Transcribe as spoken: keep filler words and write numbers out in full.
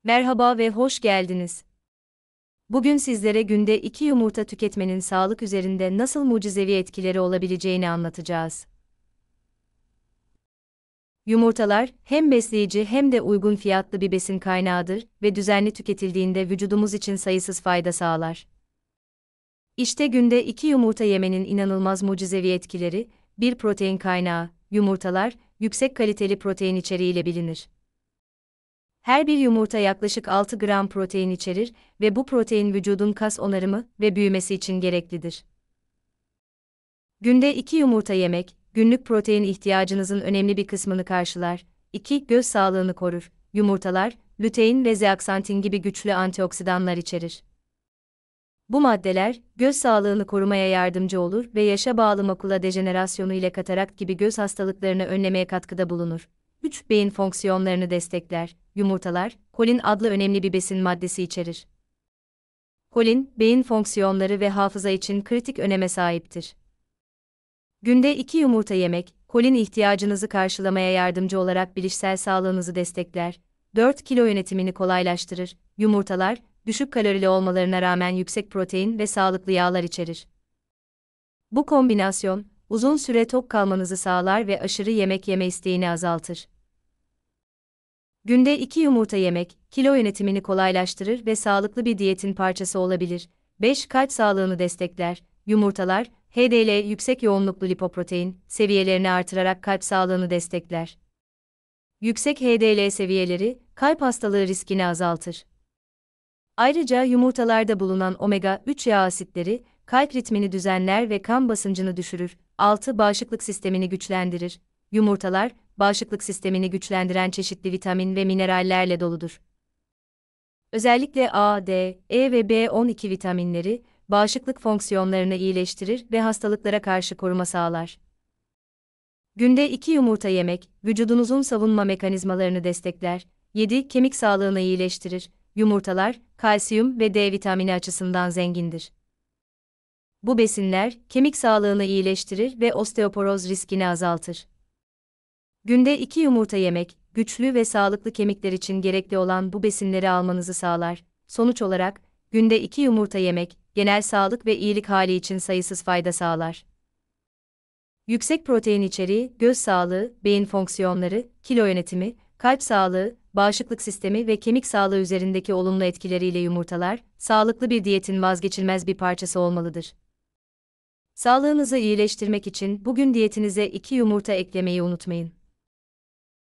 Merhaba ve hoş geldiniz. Bugün sizlere günde iki yumurta tüketmenin sağlık üzerinde nasıl mucizevi etkileri olabileceğini anlatacağız. Yumurtalar, hem besleyici hem de uygun fiyatlı bir besin kaynağıdır ve düzenli tüketildiğinde vücudumuz için sayısız fayda sağlar. İşte günde iki yumurta yemenin inanılmaz mucizevi etkileri: bir Protein kaynağı, yumurtalar, yüksek kaliteli protein içeriğiyle bilinir. Her bir yumurta yaklaşık altı gram protein içerir ve bu protein vücudun kas onarımı ve büyümesi için gereklidir. Günde iki yumurta yemek, günlük protein ihtiyacınızın önemli bir kısmını karşılar. iki Göz sağlığını korur. Yumurtalar, lutein ve zeaksantin gibi güçlü antioksidanlar içerir. Bu maddeler, göz sağlığını korumaya yardımcı olur ve yaşa bağlı makula dejenerasyonu ile katarakt gibi göz hastalıklarını önlemeye katkıda bulunur. üç Beyin fonksiyonlarını destekler. Yumurtalar, kolin adlı önemli bir besin maddesi içerir. Kolin, beyin fonksiyonları ve hafıza için kritik öneme sahiptir. Günde iki yumurta yemek, kolin ihtiyacınızı karşılamaya yardımcı olarak bilişsel sağlığınızı destekler. dört Kilo yönetimini kolaylaştırır. Yumurtalar, düşük kalorili olmalarına rağmen yüksek protein ve sağlıklı yağlar içerir. Bu kombinasyon, uzun süre tok kalmanızı sağlar ve aşırı yemek yeme isteğini azaltır. Günde iki yumurta yemek, kilo yönetimini kolaylaştırır ve sağlıklı bir diyetin parçası olabilir. beş Kalp sağlığını destekler. Yumurtalar, H D L yüksek yoğunluklu lipoprotein seviyelerini artırarak kalp sağlığını destekler. Yüksek H D L seviyeleri, kalp hastalığı riskini azaltır. Ayrıca yumurtalarda bulunan omega üç yağ asitleri, kalp ritmini düzenler ve kan basıncını düşürür. altı Bağışıklık sistemini güçlendirir. Yumurtalar, bağışıklık sistemini güçlendiren çeşitli vitamin ve minerallerle doludur. Özellikle A, D, E ve B on iki vitaminleri, bağışıklık fonksiyonlarını iyileştirir ve hastalıklara karşı koruma sağlar. Günde iki yumurta yemek, vücudunuzun savunma mekanizmalarını destekler. yedi Kemik sağlığını iyileştirir. Yumurtalar, kalsiyum ve D vitamini açısından zengindir. Bu besinler, kemik sağlığını iyileştirir ve osteoporoz riskini azaltır. Günde iki yumurta yemek, güçlü ve sağlıklı kemikler için gerekli olan bu besinleri almanızı sağlar. Sonuç olarak, günde iki yumurta yemek, genel sağlık ve iyilik hali için sayısız fayda sağlar. Yüksek protein içeriği, göz sağlığı, beyin fonksiyonları, kilo yönetimi, kalp sağlığı, bağışıklık sistemi ve kemik sağlığı üzerindeki olumlu etkileriyle yumurtalar, sağlıklı bir diyetin vazgeçilmez bir parçası olmalıdır. Sağlığınızı iyileştirmek için bugün diyetinize iki yumurta eklemeyi unutmayın.